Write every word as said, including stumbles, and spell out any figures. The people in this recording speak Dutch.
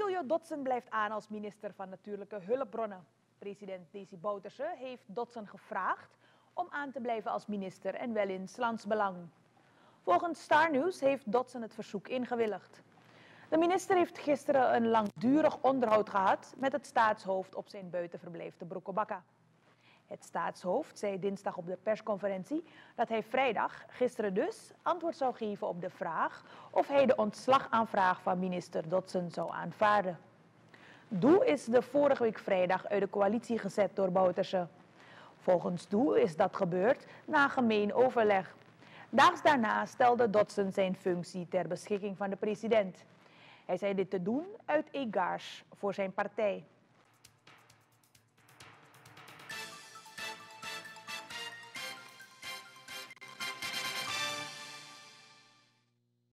Attilio Dodson blijft aan als minister van Natuurlijke Hulpbronnen. President Desi Bouterse heeft Dodson gevraagd om aan te blijven als minister en wel in 's lands belang. Volgens Star News heeft Dodson het verzoek ingewilligd. De minister heeft gisteren een langdurig onderhoud gehad met het staatshoofd op zijn buitenverblijf te Brokobaka. Het staatshoofd zei dinsdag op de persconferentie dat hij vrijdag, gisteren dus, antwoord zou geven op de vraag of hij de ontslagaanvraag van minister Dodson zou aanvaarden. Doe is de vorige week vrijdag uit de coalitie gezet door Bouterse. Volgens Doe is dat gebeurd na gemeen overleg. Daags daarna stelde Dodson zijn functie ter beschikking van de president. Hij zei dit te doen uit egaars voor zijn partij.